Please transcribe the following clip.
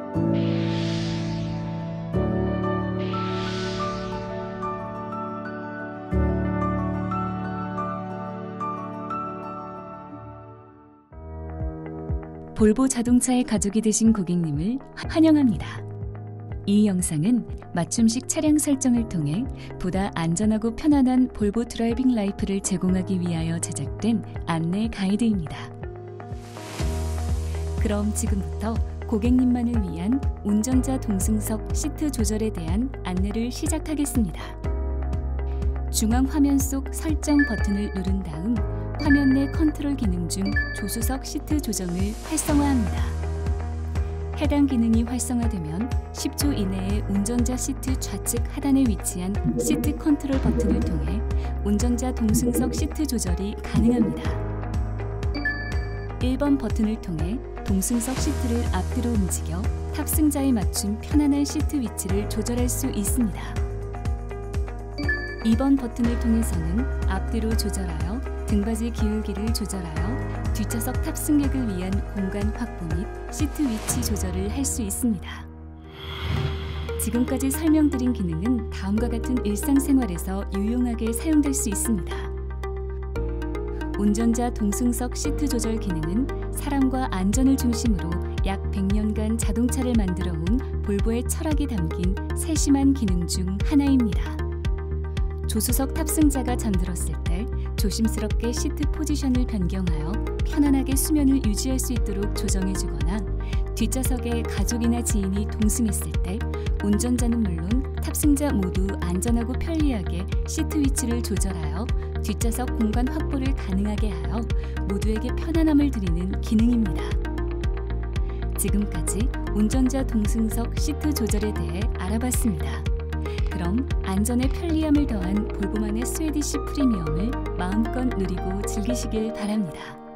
볼보 자동차의 가족이 되신 고객님을 환영합니다. 이 영상은 맞춤식 차량 설정을 통해 보다 안전하고 편안한 볼보 드라이빙 라이프를 제공하기 위하여 제작된 안내 가이드입니다. 그럼 지금부터 고객님만을 위한 운전자 동승석 시트 조절에 대한 안내를 시작하겠습니다. 중앙 화면 속 설정 버튼을 누른 다음 화면 내 컨트롤 기능 중 조수석 시트 조정을 활성화합니다. 해당 기능이 활성화되면 10초 이내에 운전자 시트 좌측 하단에 위치한 시트 컨트롤 버튼을 통해 운전자 동승석 시트 조절이 가능합니다. 1번 버튼을 통해 동승석 시트를 앞뒤로 움직여 탑승자에 맞춘 편안한 시트 위치를 조절할 수 있습니다. 2번 버튼을 통해서는 앞뒤로 조절하여 등받이 기울기를 조절하여 뒷좌석 탑승객을 위한 공간 확보 및 시트 위치 조절을 할 수 있습니다. 지금까지 설명드린 기능은 다음과 같은 일상생활에서 유용하게 사용될 수 있습니다. 운전자 동승석 시트 조절 기능은 사람과 안전을 중심으로 약 100년간 자동차를 만들어 온 볼보의 철학이 담긴 세심한 기능 중 하나입니다. 조수석 탑승자가 잠들었을 때 조심스럽게 시트 포지션을 변경하여 편안하게 수면을 유지할 수 있도록 조정해주거나 뒷좌석에 가족이나 지인이 동승했을 때 운전자는 물론 탑승자 모두 안전하고 편리하게 시트 위치를 조절하여 뒷좌석 공간 확보를 가능하게 하여 모두에게 편안함을 드리는 기능입니다. 지금까지 운전자 동승석 시트 조절에 대해 알아봤습니다. 그럼 안전에 편리함을 더한 볼보만의 스웨디시 프리미엄을 마음껏 누리고 즐기시길 바랍니다.